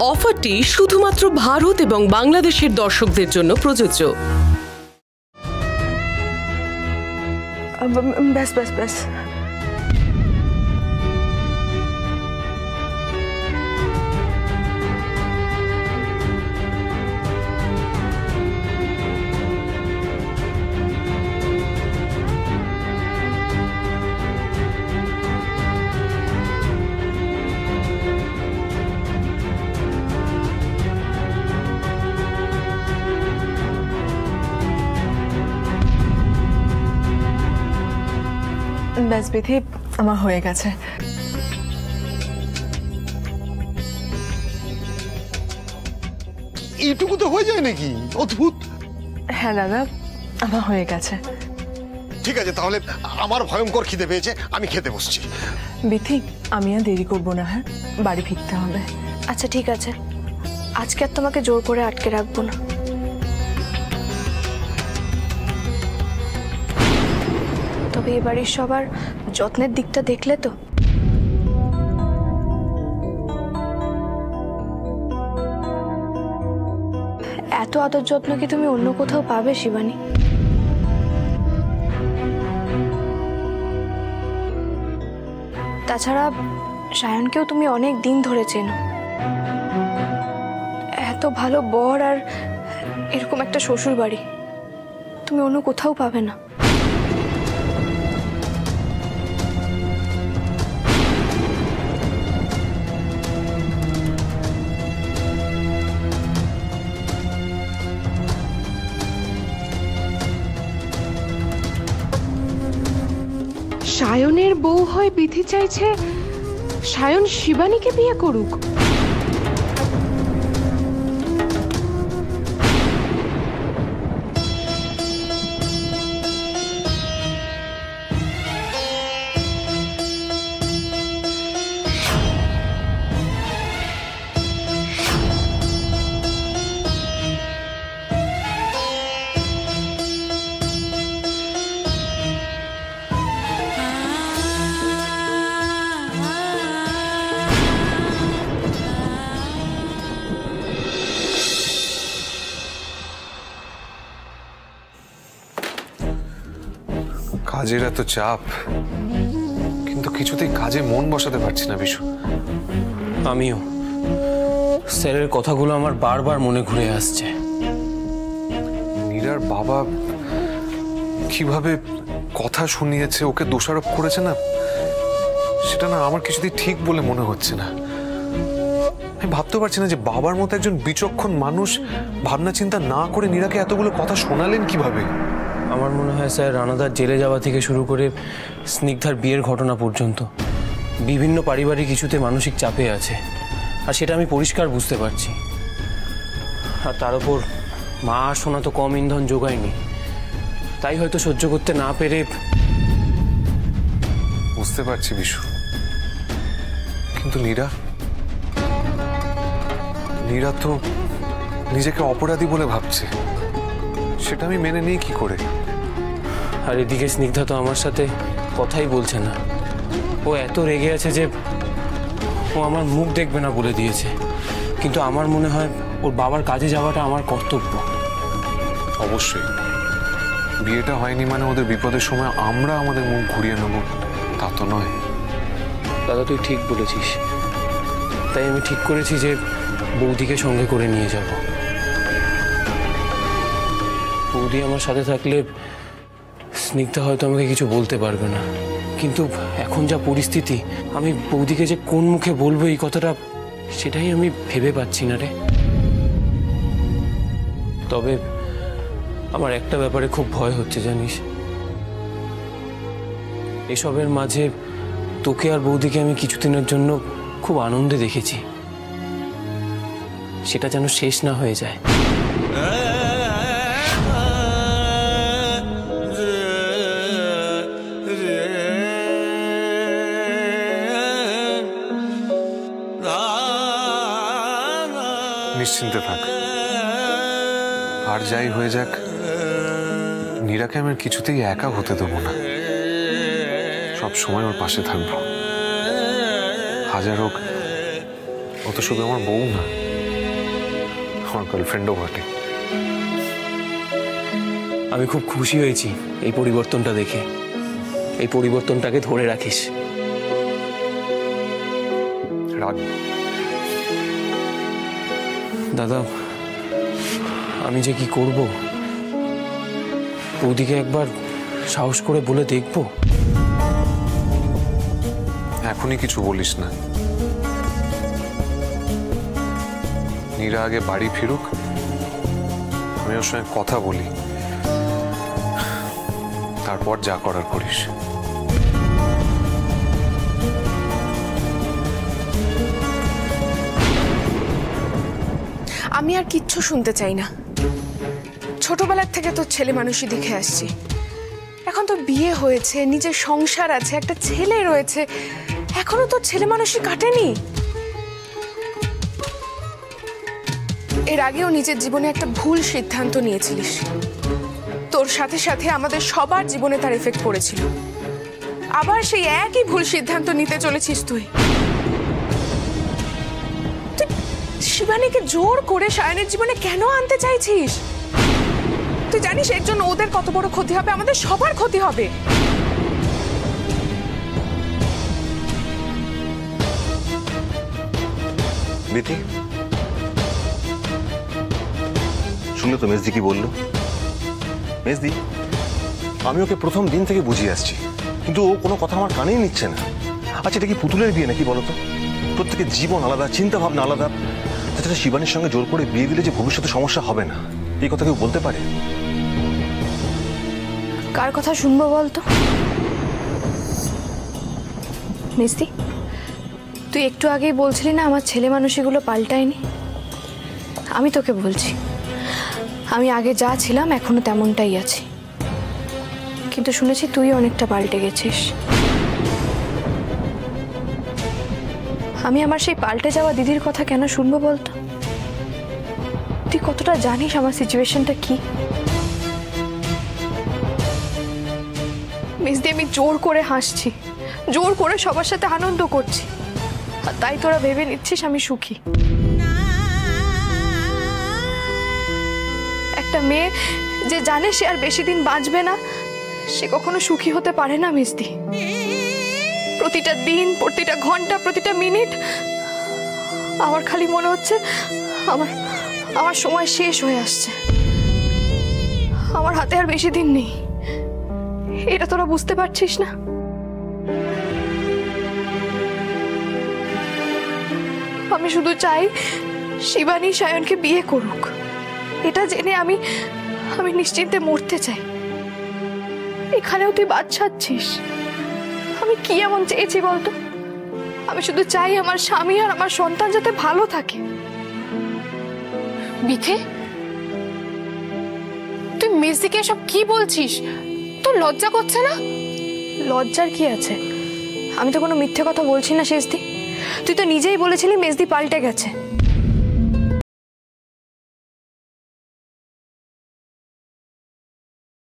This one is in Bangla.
অফারটি শুধুমাত্র ভারত এবং বাংলাদেশের দর্শকদের জন্য প্রযোজ্য। ব্যাস ব্যাস ব্যাস। ব্যাস বিধি, আমার হয়ে গেছে। এইটুকু তো হয়ে যায় নাকি? অদ্ভুত। হ্যাঁ দাদা, আমার হয়ে গেছে। ঠিক আছে, তাহলে আমার ভয়ঙ্কর খিদে পেয়েছে, আমি খেতে বসছি। বিথি, আমি আর দেরি করবো না, হ্যাঁ বাড়ি ফিরতে হবে। আচ্ছা ঠিক আছে, আজকে আর তোমাকে জোর করে আটকে রাখবো না। তবে এ বাড়ির সবার যত্নের দিকটা দেখলে তো? এত আদর যত্ন কি তুমি অন্য কোথাও পাবে শিবানী? তাছাড়া সায়নকেও তুমি অনেক দিন ধরে চেনো। এত ভালো বর আর এরকম একটা শ্বশুর বাড়ি তুমি অন্য কোথাও পাবে না। সায়নের বউ হয় বিধি চাইছে সায়ন শিবানীকে বিয়ে করুক। কাজের এত চাপ, কিন্তু কিছুতেই কাজে মন বসাতে পারছি না বিশু। আমিও। স্যারের কথাগুলো আমার বারবার মনে ঘুরে আসছে। নীরার বাবা কিভাবে কথা শুনিয়েছে, ওকে দোষারোপ করেছে না, সেটা না আমার কিছুতেই ঠিক বলে মনে হচ্ছে না। আমি ভাবতে পারছি না যে বাবার মতো একজন বিচক্ষণ মানুষ ভাবনা চিন্তা না করে নীরাকে এতগুলো কথা শোনালেন কিভাবে। আমার মনে হয় স্যার রানাদার জেলে যাওয়া থেকে শুরু করে স্নিগ্ধার বিয়ের ঘটনা পর্যন্ত বিভিন্ন পারিবারিক ইস্যুতে মানসিক চাপে আছে, আর সেটা আমি পরিষ্কার বুঝতে পারছি। আর তার উপর মা আর সোনা তো কম ইন্ধন যোগায়নি, তাই হয়তো সহ্য করতে না পেরে। বুঝতে পারছি বিশু, কিন্তু নীরা তো নিজেকে অপরাধী বলে ভাবছে, সেটা আমি মেনে নিই কি করে? আর এদিকে স্নিগ্ধা তো আমার সাথে কথাই বলছে না। ও এত রেগে আছে যে ও আমার মুখ দেখবে না বলে দিয়েছে। কিন্তু আমার মনে হয় ওর বাবার কাজে যাওয়াটা আমার কর্তব্য। অবশ্যই, বিয়েটা হয়নি মানে ওদের বিপদের সময় আমরা আমাদের মুখ ঘুরিয়ে নেব তা তো নয়। দাদা তুই ঠিক বলেছিস, তাই আমি ঠিক করেছি যে বৌদিকে সঙ্গে করে নিয়ে যাব। বৌদি আমার সাথে থাকলে স্নিগ্ধা হয়তো আমাকে কিছু বলতে পারবে না, কিন্তু এখন যা পরিস্থিতি, আমি বৌদিকে যে কোন মুখে বলবো এই কথাটা, সেটাই আমি ভেবে পাচ্ছি না রে। তবে আমার একটা ব্যাপারে খুব ভয় হচ্ছে জানিস, এসবের মাঝে তোকে আর বৌদিকে আমি কিছুদিনের জন্য খুব আনন্দে দেখেছি, সেটা যেন শেষ না হয়ে যায়। নিশ্চিন্তে থাক, আর যাই হয়ে যাক নীরাকে আমি কিছুতেই একা হতে দেবো না। সব সময় ওর পাশে থাকবো, হাজার হোক ও তো শুধু আমার বউ না, আমার গার্লফ্রেন্ডও বটে। আমি খুব খুশি হয়েছি এই পরিবর্তনটা দেখে। এই পরিবর্তনটাকে ধরে রাখিস। রাগ দাদা, আমি যে কি করব, ওদিকে একবার সাহস করে বলে দেখবো। এখনই কিছু বলিস না, নীরা আগে বাড়ি ফিরুক, আমি ওর সঙ্গে কথা বলি, তারপর যা করার করিস। আমি আর কিচ্ছু শুনতে চাই না। ছোটবেলার থেকে তোর ছেলে মানুষই দেখে আসছি। এখন তো বিয়ে হয়েছে, নিজের সংসার আছে, একটা ছেলে রয়েছে, এখনো তোর ছেলে মানুষই কাটেনি। এর আগেও নিজের জীবনে একটা ভুল সিদ্ধান্ত নিয়েছিলিস, তোর সাথে সাথে আমাদের সবার জীবনে তার এফেক্ট পড়েছিল। আবার সেই একই ভুল সিদ্ধান্ত নিতে চলেছিস তুই। শিবানীকে জোর করে সায়নের জীবনে কেন আনতে চাইছিস? তুই জানিস এর জন্য ওদের কত বড় ক্ষতি হবে, আমাদের সবার ক্ষতি হবে। বিথি, শুনলে তো মেজদি কি বললো? মেজদি, আমি ওকে প্রথম দিন থেকে বুঝিয়ে আসছি, কিন্তু ও কোনো কথা আমার কানেই নিচ্ছে না। আচ্ছা, এটা কি পুতুলের বিয়ে নাকি বলতো? প্রত্যেকের জীবন আলাদা, চিন্তা ভাবনা আলাদা। তাছাড়া শিবানীর সঙ্গে জোর করে বিয়ে দিলে যে ভবিষ্যতে সমস্যা হবে না, এই কথা কেউ বলতে পারে? কার কথা শুনবো বলতো? মিস্তি, তুই একটু আগেই বলছিলি না আমার ছেলে মানুষগুলো পাল্টায়নি। আমি তোকে বলছি, আমি আগে যা ছিলাম এখনো তেমনটাই আছি, কিন্তু শুনেছি তুই অনেকটা পাল্টে গেছিস। আমি আমার সেই পাল্টে যাওয়া দিদির কথা কেন শুনবো বলতো? তুই কতটা জানিস আমার সিচুয়েশনটা কি? মিসদি, আমি জোর করে হাসছি, জোর করে সবার সাথে আনন্দ করছি, আর তাই তোরা ভেবে নিচ্ছিস আমি সুখী। একটা মেয়ে যে জানে সে আর বেশি দিন বাঁচবে না, সে কখনো সুখী হতে পারে না মিসদি। প্রতিটা দিন, প্রতিটা ঘন্টা, প্রতিটা মিনিট আমার খালি মনে হচ্ছে আমার সময় শেষ হয়ে আসছে, আমার হাতে আর বেশি দিন নেই। এটা তোরা বুঝতে পারছিস না? আমি শুধু চাই শিবানী সায়নকে বিয়ে করুক, এটা জেনে আমি নিশ্চিন্তে মরতে চাই। এখানেও তুই বাদ সাধছিস। আমি কি এমন চেয়েছি বলতো? আমি শুধু চাই আমার স্বামী আর আমার সন্তান যাতে ভালো থাকে। বিথে, তুই মেজদিকে এসব কি বলছিস? তোর লজ্জা করছে না? লজ্জার কি আছে? আমি তো কোনো মিথ্যে কথা বলছি না শেষদি। তুই তো নিজেই বলেছিলি মেজদি পাল্টে গেছে।